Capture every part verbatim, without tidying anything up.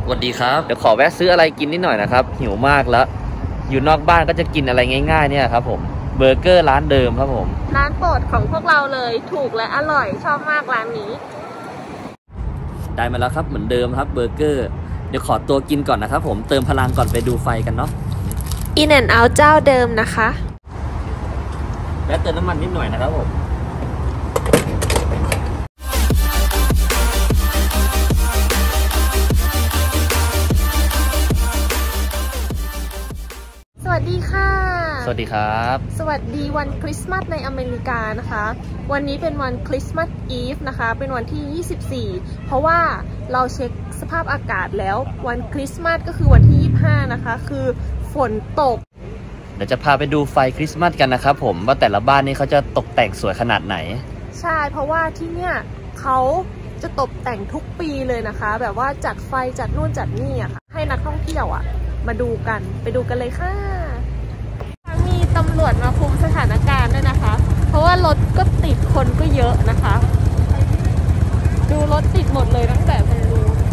สวัสดีครับเดี๋ยวขอแวะซื้ออะไรกินนิดหน่อยนะครับหิวมากแล้วอยู่นอกบ้านก็จะกินอะไรง่ายๆเนี่ยครับผมเบอร์เกอร์ร้านเดิมครับผมร้านโปรดของพวกเราเลยถูกและอร่อยชอบมากร้านนี้ได้มาแล้วครับเหมือนเดิมครับเบอร์เกอร์เดี๋ยวขอตัวกินก่อนนะครับผมเติมพลังก่อนไปดูไฟกันเนาะ In and Out เจ้าเดิมนะคะแวะเติมน้ำมันนิดหน่อยนะครับผมสวัสดีค่ะสวัสดีครับสวัสดีวันคริสต์มาสในอเมริกานะคะวันนี้เป็นวันคริสต์มาสอีฟนะคะเป็นวันที่ยี่สิบสี่เพราะว่าเราเช็คสภาพอากาศแล้ววันคริสต์มาสก็คือวันที่ยี่สิบห้านะคะคือฝนตกเดี๋ยวจะพาไปดูไฟคริสต์มาสกันนะครับผมว่าแต่ละบ้านนี้เขาจะตกแต่งสวยขนาดไหนใช่เพราะว่าที่เนี่ยเขาจะตกแต่งทุกปีเลยนะคะแบบว่าจัดไฟจัดนู่นจัดนี่อะค่ะให้นักท่องเที่ยวอะมาดูกันไปดูกันเลยค่ะมีตำรวจมาคุมสถานการณ์ด้วยนะคะเพราะว่ารถก็ติดคนก็เยอะนะคะดูรถติดหมดเลยตั้งแต่ตรงนู้น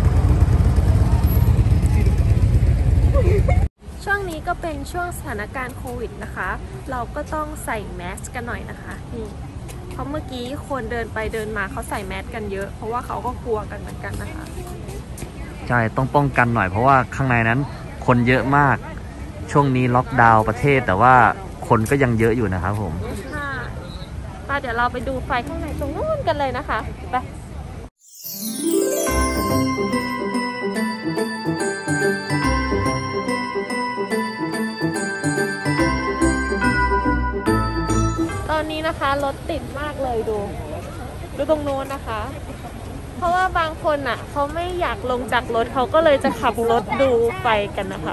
ช่วงนี้ก็เป็นช่วงสถานการณ์โควิดนะคะเราก็ต้องใส่แมสกันหน่อยนะคะนี่เพราะเมื่อกี้คนเดินไปเดินมาเขาใส่แมสกันเยอะเพราะว่าเขาก็กลัวกันเหมือนกันนะคะใช่ต้องป้องกันหน่อยเพราะว่าข้างในนั้นคนเยอะมากช่วงนี้ล็อกดาวน์ประเทศแต่ว่าคนก็ยังเยอะอยู่นะครับผมค่ะมาเดี๋ยวเราไปดูไฟข้างในตรงนู้นกันเลยนะคะไปตอนนี้นะคะรถติดมากเลยดูดูตรงโน้นนะคะเพราะว่าบางคนอ่ะเขาไม่อยากลงจากรถเขาก็เลยจะขับรถดูไฟกันนะคะ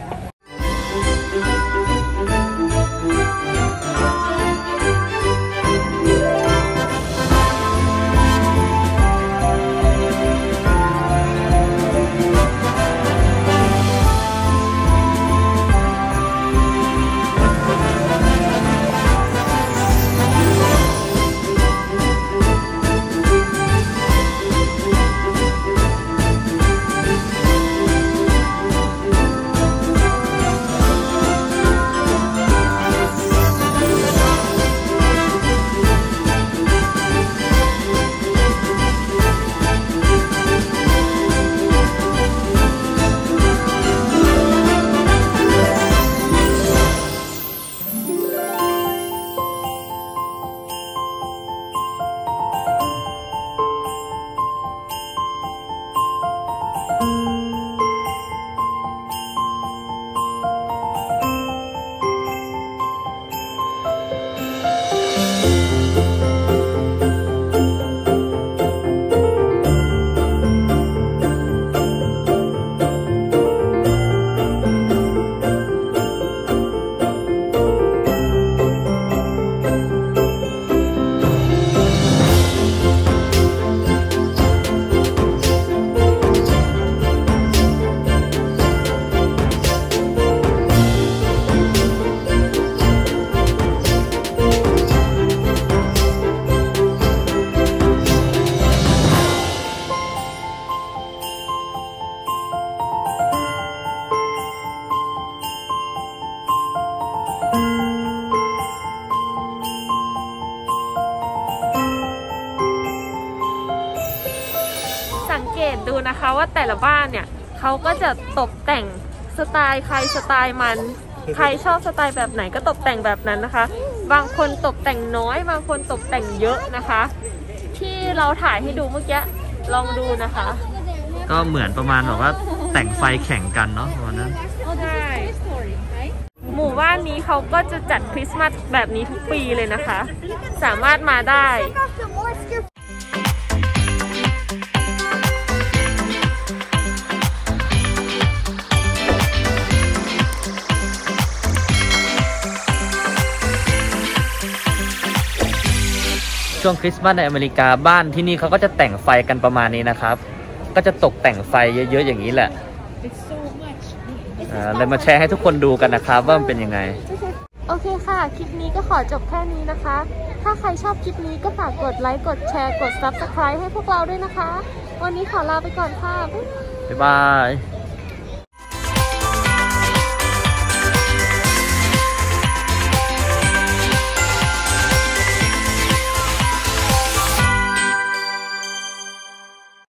สังเกตดูนะคะว่าแต่ละบ้านเนี่ยเขาก็จะตกแต่งสไตล์ใครสไตล์มันใครชอบสไตล์แบบไหนก็ตกแต่งแบบนั้นนะคะบางคนตกแต่งน้อยบางคนตกแต่งเยอะนะคะที่เราถ่ายให้ดูเมื่อกี้ลองดูนะคะก็เหมือนประมาณแบบว่าแต่งไฟแข่งกันเนาะวันนั้นใช่หมู่บ้านนี้เขาก็จะจัดคริสต์มาสแบบนี้ทุกปีเลยนะคะสามารถมาได้ช่วงคริสต์มาสในอเมริกาบ้านที่นี่เขาก็จะแต่งไฟกันประมาณนี้นะครับก็จะตกแต่งไฟเยอะๆอย่างนี้แหละเลยมาแชร์ให้ทุกคนดูกันนะครับว่ามันเป็นยังไงโอเคค่ะคลิปนี้ก็ขอจบแค่นี้นะคะถ้าใครชอบคลิปนี้ก็ฝากกดไลค์กดแชร์กด ซับสไครบ์ ให้พวกเราด้วยนะคะวันนี้ขอลาไปก่อนค่ะบ๊ายบายบ๊ายบาย